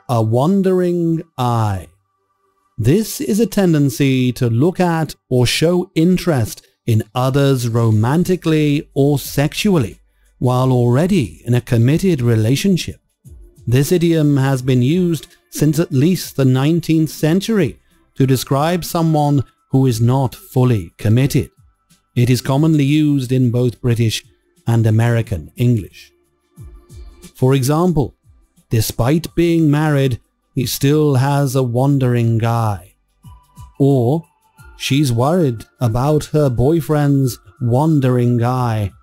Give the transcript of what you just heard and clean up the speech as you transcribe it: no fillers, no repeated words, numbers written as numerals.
a wandering eye. This is a tendency to look at or show interest in others romantically or sexually while already in a committed relationship. This idiom has been used since at least the 19th century to describe someone who is not fully committed. It is commonly used in both British and American English. For example, despite being married, he still has a wandering eye. Or, she's worried about her boyfriend's wandering eye